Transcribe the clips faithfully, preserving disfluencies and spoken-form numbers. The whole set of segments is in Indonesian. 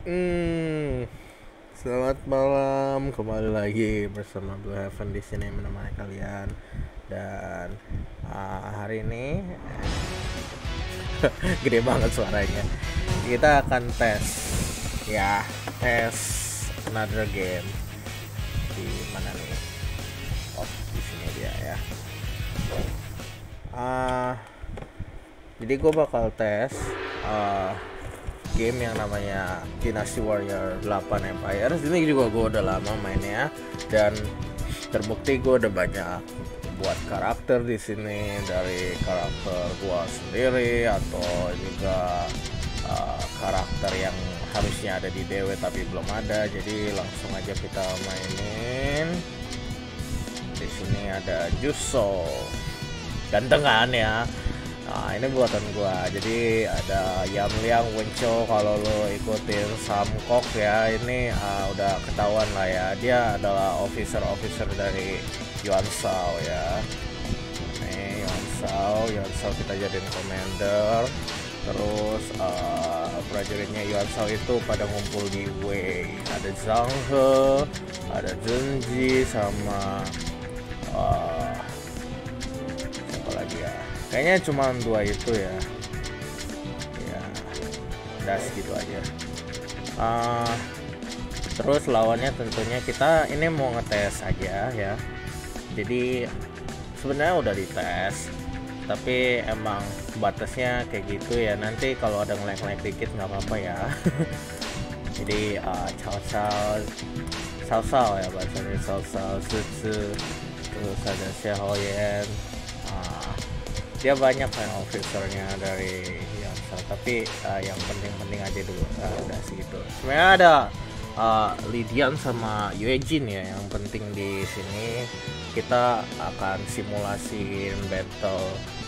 Hmm, Selamat malam, kembali lagi bersama Blue Heaven di sini menemani kalian. Dan uh, hari ini gede banget suaranya. Kita akan tes, ya, tes another game di mana nih? Oh, di sini dia ya. Uh, jadi gue bakal tes uh, game yang namanya Dynasty Warrior delapan Empires. Ini juga gue udah lama mainnya dan terbukti gue udah banyak buat karakter di sini, dari karakter gue sendiri atau juga uh, karakter yang harusnya ada di D W tapi belum ada. Jadi langsung aja kita mainin. Di sini ada Juso, ganteng kan ya. Nah, ini buatan gua. Jadi ada Yam Liang Wencho, kalau lo ikutin Samkok ya, ini uh, udah ketahuan lah ya. Dia adalah officer-officer dari Yuan Shao ya. Nih Yuan Shao, Yuan Shao kita jadiin commander. Terus uh, prajuritnya Yuan Shao itu pada ngumpul di Wei. Ada Zhang He, ada Zhenji sama uh, siapa lagi ya? Kayaknya cuma dua itu ya. Ya, udah segitu aja. Uh, terus lawannya tentunya kita ini mau ngetes aja ya. Jadi sebenarnya udah dites, tapi emang batasnya kayak gitu ya. Nanti kalau ada ngelag-ngelag dikit nggak apa-apa ya. Jadi uh, cao cao cao cao ya bahasanya, cao cao Suzu, terus ada Xiaoyan. Dia banyak kan officernya dari Yangsa, tapi uh, yang penting-penting aja dulu. Nah, udah segitu. Sebenarnya ada uh, Lidian sama Yuejin ya. Yang penting di sini kita akan simulasiin battle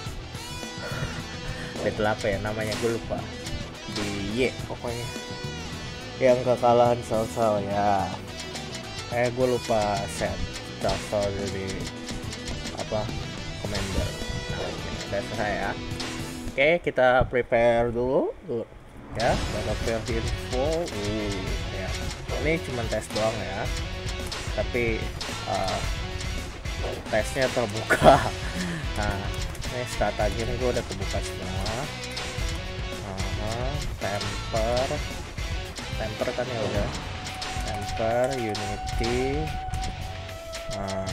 battle apa ya namanya, gue lupa, di Y pokoknya, yang kekalahan Sao-Sao ya. Eh gue lupa set Sao-Sao jadi apa, commander. Udah selesai ya. Oke, kita prepare dulu, dulu. Ya, prepare info. Uh, ya. Ini cuma tes doang ya. Tapi uh, tesnya terbuka. Nah, ini strategi ini gue udah kebuka semua. Uh, temper, temper kan ya udah. Temper, unity. Uh,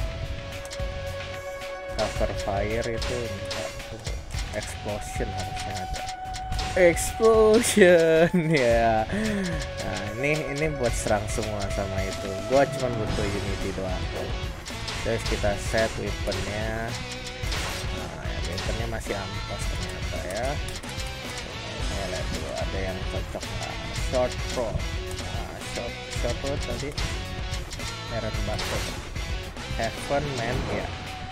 cover fire itu enggak. Explosion harusnya ada. Explosion ya. Nah, ini ini buat serang semua sama itu. Gua cuma butuh unity doang. Terus kita set weaponnya. Nah, ya, weaponnya masih ampas ternyata ya. Saya lihat dulu ada yang cocok nggak. Short pro. Nah, short short pro tadi. Iron Buster. Heaven Man ya.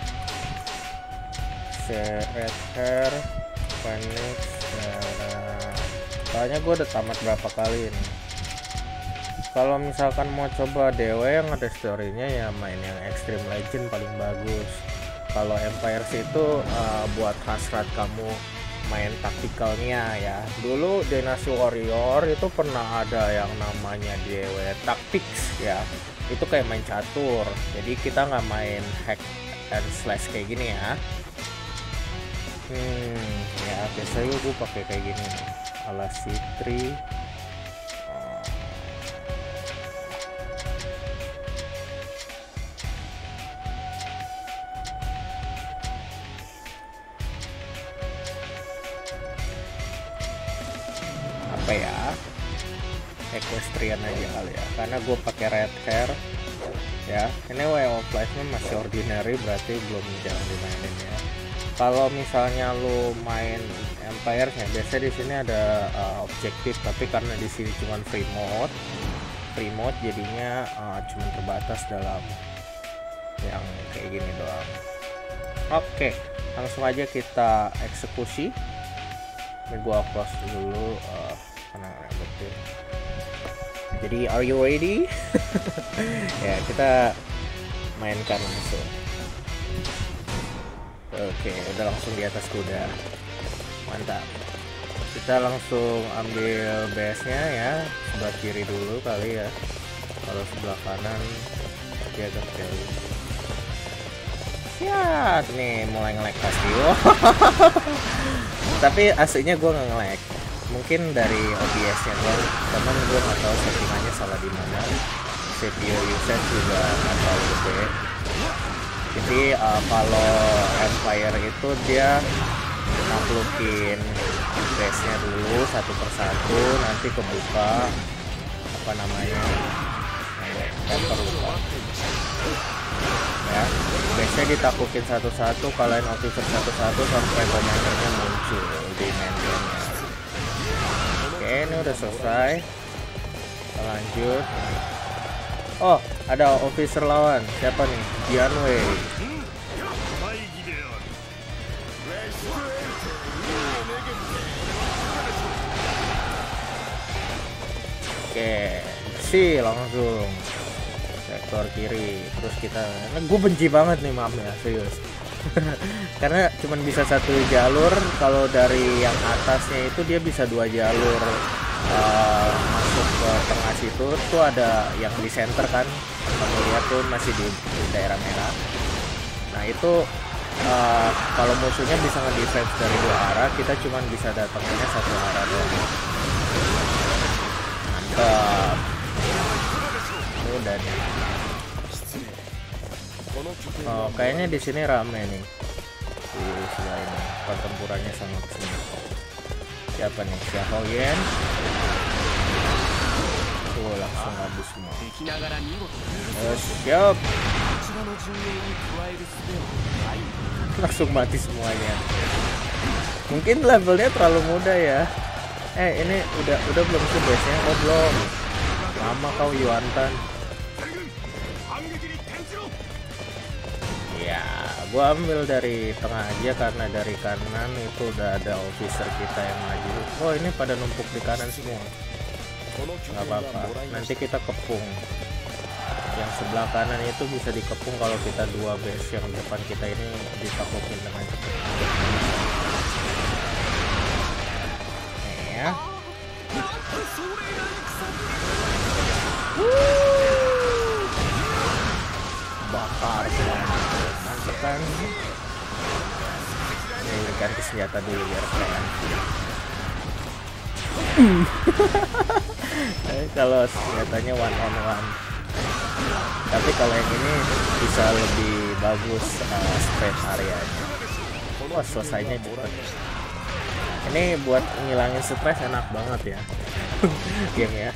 Red Hair, Phoenix. Nah, soalnya gue udah tamat berapa kali ini. Kalau misalkan mau coba D W yang ada storynya ya main yang Extreme Legend paling bagus. Kalau Empires itu uh, buat hasrat kamu main taktikalnya ya. Dulu Dynasty Warrior itu pernah ada yang namanya D W Tactics ya. Itu kayak main catur. Jadi kita nggak main hack and slash kayak gini ya. Hmm, ya biasanya gue pakai kayak gini nih, ala Citri. Oh. Apa ya? Equestrian aja kali ya, karena gue pakai red hair. Ya, ini way of life-nya masih ordinary, berarti belum jarang dimainin ya. Kalau misalnya lu main Empires ya, biasa di sini ada uh, objektif, tapi karena di sini cuma free mode, free mode jadinya uh, cuma terbatas dalam yang kayak gini doang. Oke, langsung aja kita eksekusi. Ini gua close dulu uh, karena betul. Jadi are you ready? Ya, kita mainkan langsung. Oke, udah langsung di atas kuda. Mantap. kita langsung ambil base-nya ya, sebelah kiri dulu kali ya. Kalau sebelah kanan dia agak jauh. Siap nih, mulai nge-lag pasti. Tapi aslinya gue nggak nge-lag, mungkin dari O B S-nya doang, temen gue nggak tahu settingannya salah di mana. C P U usage juga nggak terlalu gede. Jadi uh, kalau Empire itu dia naklukin base-nya dulu satu persatu, nanti kebuka apa namanya counter lupa ya, base-nya ditaklukin satu-satu, kalian officer satu-satu sampai komandernya muncul di main game-nya. Oke, ini udah selesai, kita lanjut. Oh, ada officer lawan, siapa nih? Jianwei. Oke, sih langsung sektor kiri. Terus kita, nah, gue benci banget nih map ya, serius. Karena cuman bisa satu jalur. Kalau dari yang atasnya itu dia bisa dua jalur. Uh, masuk ke tengah situ tuh ada yang di center kan, kamu lihat tuh masih di, di daerah merah. Nah itu uh, kalau musuhnya bisa nge-defense dari dua arah, kita cuman bisa datanginnya satu arah doang. Mantap. Udah nih. Oh, kayaknya di sini rame nih. Di sebelah ini pertempurannya sangat sengit. Siapa nih? Xiaoyan. Oh, langsung habis semua. Oh, siap. Langsung mati semuanya. Mungkin levelnya terlalu mudah ya. Eh, ini udah udah belum sih base-nya? Oh, belum. Lama kau Yuantan. Ya, gua ambil dari tengah aja karena dari kanan itu udah ada officer kita yang maju. Oh, ini pada numpuk di kanan semua. Nggak apa-apa, nanti kita kepung. Yang sebelah kanan itu bisa dikepung kalau kita dua base yang depan kita ini ditaklukin dengan cepat. Nih ya. Bakar semuanya. Mantap kan? Ini ganti senjata dulu biar keren. Kalau senjatanya one on one, tapi kalau yang ini bisa lebih bagus uh, spread areanya. Wah, selesainya cepet. Ini buat ngilangin stres enak banget ya. Game ya.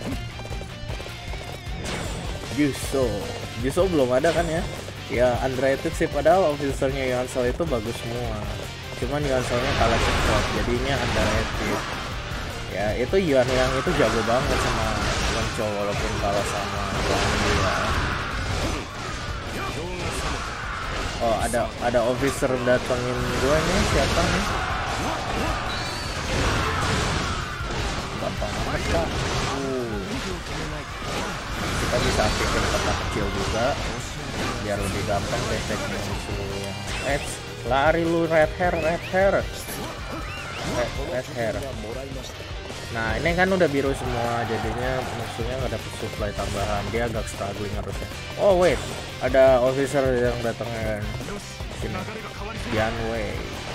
Juso Juso belum ada kan ya? Ya underrated sih, padahal officernya Yuansel itu bagus semua. Cuman Yuanselnya kalah cepat, jadinya underrated. Ya itu Yuan yang itu jago banget sama Lonco walaupun kalah sama dia. Oh, ada ada officer datengin gua nih, siapa nih? Gampang banget kan? Uh. Kita bisa aktifin kotak kecil juga biar lebih gampang deteknya musuh yang eh lari lu, red hair red hair red, red hair. Nah ini kan udah biru semua, jadinya musuhnya nggak dapet supply tambahan, dia agak struggling harusnya. Oh wait, ada officer yang datangnya sini, Jianwei.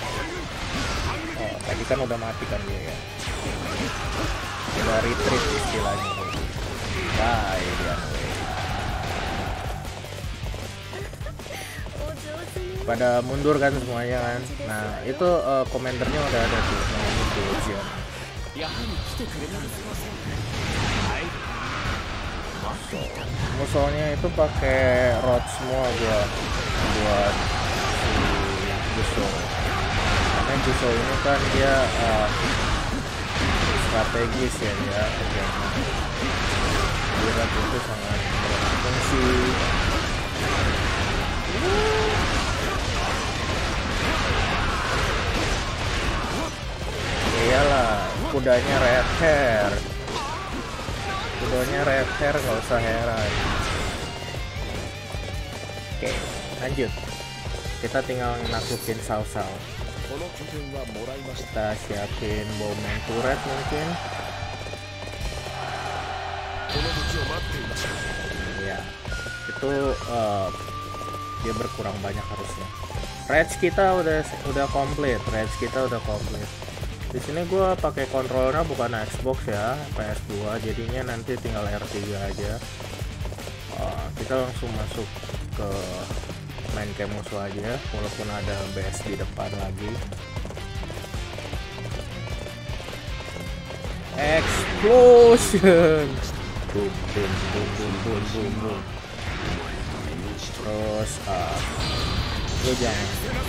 Oh tadi kan udah mati kan dia ya, udah retreat istilahnya. Bye Jianwei. Pada mundur kan semuanya kan. Nah itu uh, komendernya udah ada tuh yang itu Jian. Musuhnya itu pakai rod semua buat buat si Juso. Karena Juso ini kan dia uh, strategis ya dia. Dia itu sangat berfungsi. Iyalah, kudanya red hair. Kudanya red hair, nggak usah heran. Oke, lanjut. Kita tinggal naklukin Sao Sao. Kita siapin bowman turret mungkin. Ya, itu uh, dia berkurang banyak harusnya. Rage kita udah udah komplit, rage kita udah komplit. Di sini gue pakai kontrolnya bukan Xbox ya, P S dua, jadinya nanti tinggal R tiga aja. Uh, kita langsung masuk ke main camp musuh aja, walaupun ada base di depan lagi. Explosion, boom boom boom boom boom boom boom. Terus uh, lu jangan.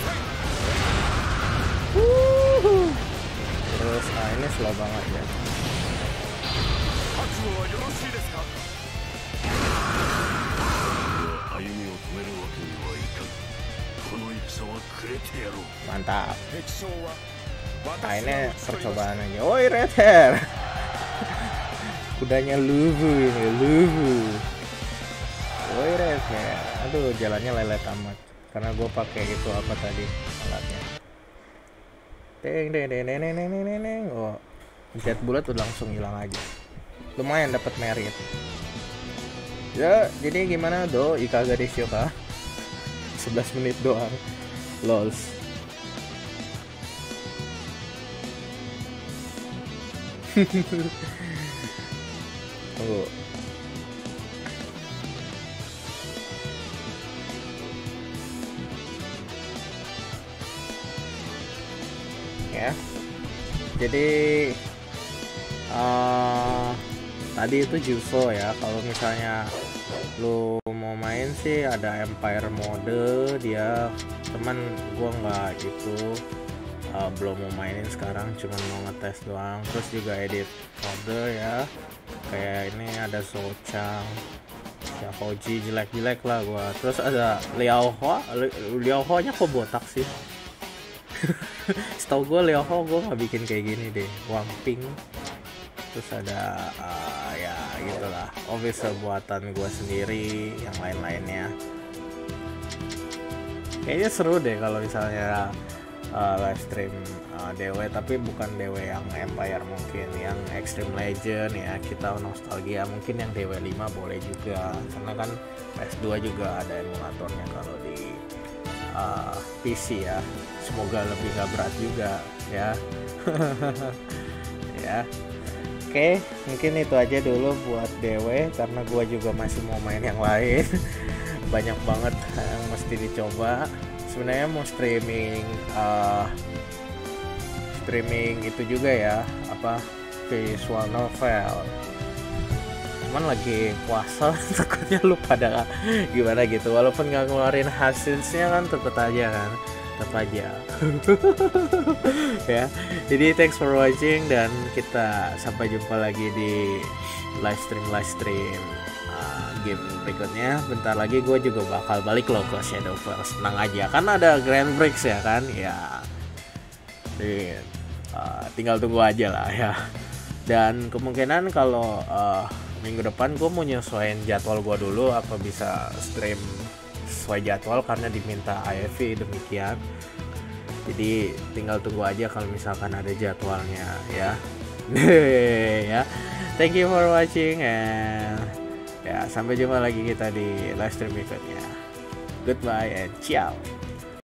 Wuhu. Terus nah ini slow banget ya. Mantap. Nah ini percobaan aja. Woi Red Hair. Kudanya Luvu ini, Luvu. Woi Red Hair. Aduh jalannya lelet amat. Karena gue pakai itu apa tadi alatnya. Deng deng deng deng deng deng deng deng. Oh, jet bullet udah langsung hilang aja. Lumayan dapat merit. Ya, jadi gimana do? Ikaga desyo kah? sebelas menit doang. Lols. Tunggu. Ya. Jadi uh, tadi itu Juso ya. Kalau misalnya lu mau main sih ada Empire mode dia, teman gua nggak itu uh, belum mau mainin sekarang, cuman mau ngetes doang. Terus juga edit mode ya, kayak ini ada Sochang, Xiaoji jelek-jelek lah gua. Terus ada Liao Hua, Liao Hua nya kok botak sih. Setahu gue Liao Hua gue nggak bikin kayak gini deh, Wang Ping. Terus ada uh, ya gitulah, official buatan gue sendiri, yang lain-lainnya. Kayaknya seru deh kalau misalnya uh, live stream uh, D W, tapi bukan D W yang Empire, mungkin yang Extreme Legend ya, kita nostalgia. Mungkin yang D W lima boleh juga, karena kan P S dua juga ada emulatornya kalau di uh, P C ya. Semoga lebih gak berat juga ya. Ya. Oke, mungkin itu aja dulu buat D W, karena gua juga masih mau main yang lain. Banyak banget yang mesti dicoba. Sebenarnya mau streaming uh, streaming itu juga ya, apa visual novel. Cuman lagi puasa, takutnya lu pada gimana gitu. Walaupun nggak ngeluarin hasilnya kan tetep aja kan. Tetap aja. Ya. Jadi thanks for watching, dan kita sampai jumpa lagi di live stream live stream uh, game berikutnya. Bentar lagi gue juga bakal balik loh ke Shadowverse. Tenang aja, kan ada Grand Prix ya kan. Ya. Jadi, uh, tinggal tunggu aja lah ya. Dan kemungkinan kalau uh, minggu depan gue mau nyesuaiin jadwal gue dulu, apa bisa stream sesuai jadwal karena diminta I F V demikian. Jadi tinggal tunggu aja kalau misalkan ada jadwalnya ya. Ya. Thank you for watching, and ya sampai jumpa lagi kita di live stream berikutnya. Goodbye and ciao.